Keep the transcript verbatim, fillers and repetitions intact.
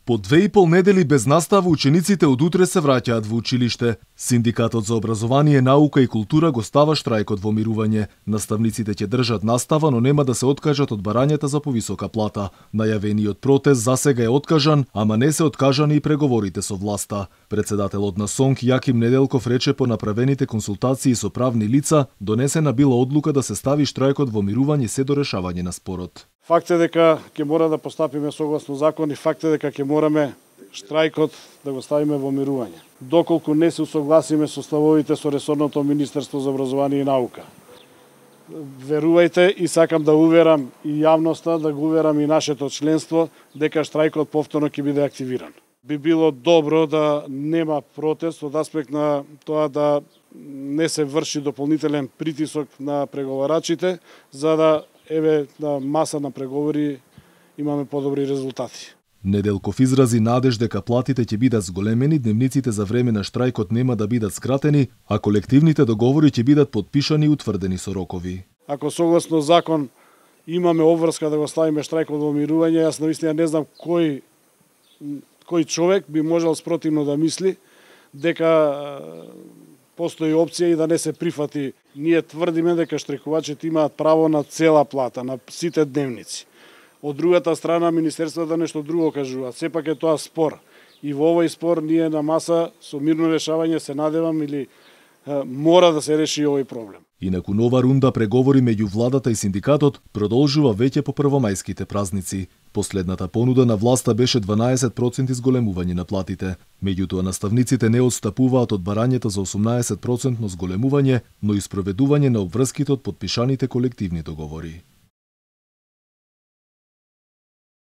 По две и пол недели без настава учениците од утре се враќаат во училиште. Синдикатот за образование, наука и култура го става штрајкот во мирување. Наставниците ќе држат настава, но нема да се откажат од барањата за повисока плата. Најавениот протест засега е откажан, ама не се откажани и преговорите со власта. Председателот на СОНК Јаким Неделков рече по направените консултации со правни лица, донесена била одлука да се стави штрајкот во мирување се до решавање на спорот. Факт е дека ќе мора да постапиме согласно закон и факт е дека ќе мораме штрајкот да го ставиме во мирување. Доколку не се усогласиме со ставовите со ресорното Министерство за образование и наука. Верувајте и сакам да уверам и јавноста, да го уверам и нашето членство дека штрајкот повторно ќе биде активиран. Би било добро да нема протест од аспект на тоа да не се врши дополнителен притисок на преговарачите за да еве на маса на преговори имаме подобри резултати. Неделков изрази надеж дека платите ќе бидат зголемени, дневниците за време на штрајкот нема да бидат скратени, а колективните договори ќе бидат потпишани и утврдени со рокови. Ако согласно закон имаме обврска да го ставиме штрајкот во мирување, јас наистина не знам кој кој човек би можел спротивно да мисли дека постои опција и да не се прифати. Ние тврдиме дека штрекувачите имаат право на цела плата, на сите дневници. Од другата страна, Министерството нешто друго кажува. Сепак е тоа спор. И во овој спор ние на маса со мирно решавање се надевам или е, мора да се реши овој проблем. Инаку нова рунда преговори меѓу владата и синдикатот продолжува веќе по првомајските празници. Последната понуда на власта беше дванаесет проценти зголемување на платите. Меѓутоа наставниците не отстапуваат од барањето за осумнаесет проценти зголемување, но и спроведување на обврските од потпишаните колективни договори.